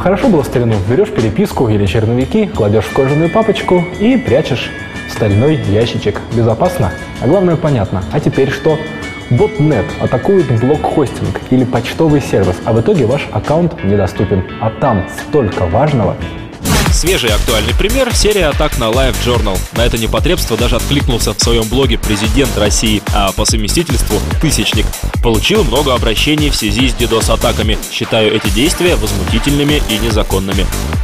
Хорошо было в старину. Берешь переписку или черновики, кладешь в кожаную папочку и прячешь в стальной ящичек. Безопасно, а главное понятно. А теперь что? Ботнет атакует блок-хостинг или почтовый сервис, а в итоге ваш аккаунт недоступен. А там столько важного. Свежий и актуальный пример – серия атак на LiveJournal. На это непотребство даже откликнулся в своем блоге президент России, а по совместительству – тысячник. Получил много обращений в связи с DDoS-атаками. Считаю эти действия возмутительными и незаконными.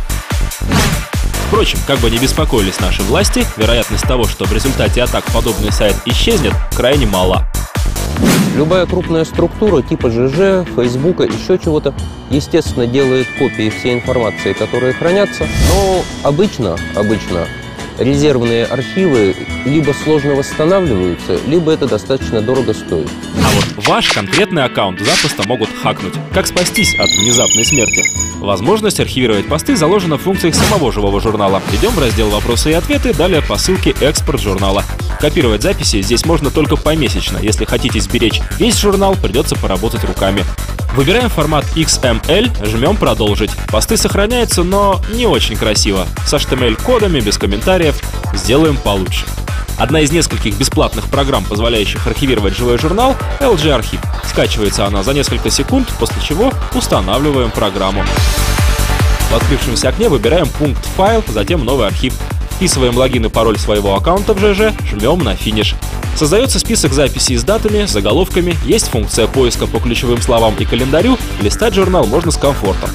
Впрочем, как бы ни беспокоились наши власти, вероятность того, что в результате атак подобный сайт исчезнет, крайне мала. Любая крупная структура типа ЖЖ, Фейсбука, еще чего-то, естественно, делает копии всей информации, которые хранятся, но обычно резервные архивы либо сложно восстанавливаются, либо это достаточно дорого стоит. А вот ваш конкретный аккаунт запросто могут хакнуть. Как спастись от внезапной смерти? Возможность архивировать посты заложена в функциях самого живого журнала. Идем в раздел «Вопросы и ответы», далее по ссылке «Экспорт журнала». Копировать записи здесь можно только помесячно. Если хотите сберечь весь журнал, придется поработать руками. Выбираем формат XML, жмем «Продолжить». Посты сохраняются, но не очень красиво. С HTML-кодами, без комментариев. Сделаем получше. Одна из нескольких бесплатных программ, позволяющих архивировать живой журнал — LG Archive. Скачивается она за несколько секунд, после чего устанавливаем программу. В открывшемся окне выбираем пункт «Файл», затем «Новый архив». Вписываем логин и пароль своего аккаунта в ЖЖ, жмем на «Финиш». Создается список записей с датами, заголовками, есть функция поиска по ключевым словам и календарю, листать журнал можно с комфортом.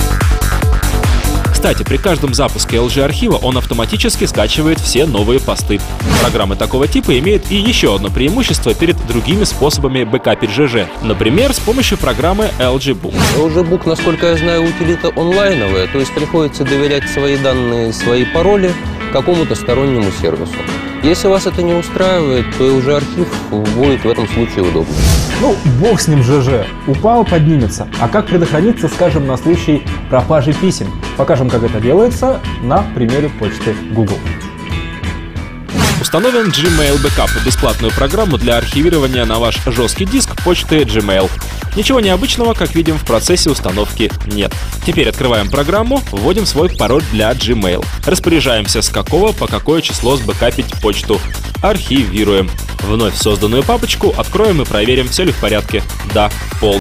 Кстати, при каждом запуске LG-архива он автоматически скачивает все новые посты. Программы такого типа имеют и еще одно преимущество перед другими способами бэкапить ЖЖ. Например, с помощью программы LG Book. LG Book, насколько я знаю, утилита онлайновая, то есть приходится доверять свои данные, свои пароли какому-то стороннему сервису. Если вас это не устраивает, то и уже архив будет в этом случае удобно. Ну, бог с ним ЖЖ. Упал, поднимется. А как предохраниться, скажем, на случай пропажи писем? Покажем, как это делается на примере почты Google. Установим Gmail Backup – бесплатную программу для архивирования на ваш жесткий диск почты Gmail. Ничего необычного, как видим, в процессе установки нет. Теперь открываем программу, вводим свой пароль для Gmail. Распоряжаемся, с какого по какое число сбэкапить почту. Архивируем. Вновь созданную папочку откроем и проверим, все ли в порядке. Да, полностью.